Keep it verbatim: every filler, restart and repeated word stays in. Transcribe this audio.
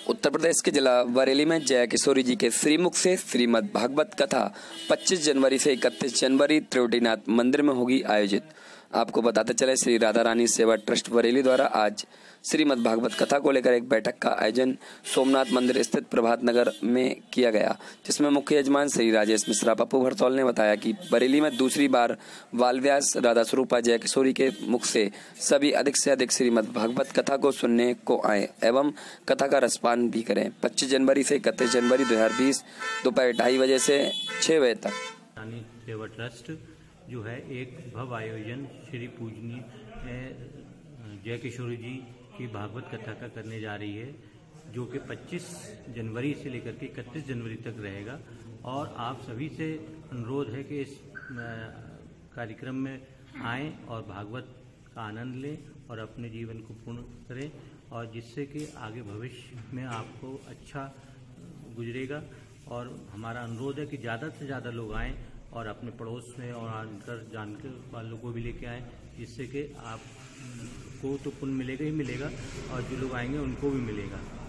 उत्तर प्रदेश के जिला बरेली में जय किशोरी जी के श्रीमुख से श्रीमद् भागवत कथा पच्चीस जनवरी से इकतीस जनवरी त्रिवेणीनाथ मंदिर में होगी आयोजित। आपको बताते चले, श्री राधा रानी सेवा ट्रस्ट बरेली द्वारा आज श्रीमद् भागवत कथा को लेकर एक बैठक का आयोजन सोमनाथ मंदिर स्थित प्रभात नगर में किया गया, जिसमें मुख्य यजमान श्री राजेश मिश्रा पप्पू भरतौल ने बताया कि बरेली में दूसरी बार बालव्यास राधा स्वरूपा जय किशोरी के मुख से सभी अधिक से अधिक श्रीमद् भागवत कथा को सुनने को आए एवं कथा का रसपान भी करें। पच्चीस जनवरी से इकतीस जनवरी दो हजार बीस दोपहर ढाई बजे से छह बजे तक रानी सेवा ट्रस्ट जो है एक भव्य आयोजन श्री पूजनीय जय किशोरी जी की भागवत कथा का करने जा रही है, जो कि पच्चीस जनवरी से लेकर के इकतीस जनवरी तक रहेगा। और आप सभी से अनुरोध है कि इस कार्यक्रम में आएं और भागवत का आनंद लें और अपने जीवन को पूर्ण करें, और जिससे कि आगे भविष्य में आपको अच्छा गुजरेगा। और हमारा अनुरोध है कि ज़्यादा से ज़्यादा लोग आएं और अपने पड़ोस में और आकर जानकर वालों को भी लेके आएँ, जिससे कि आपको तो पुण्य मिलेगा ही मिलेगा और जो लोग आएंगे उनको भी मिलेगा।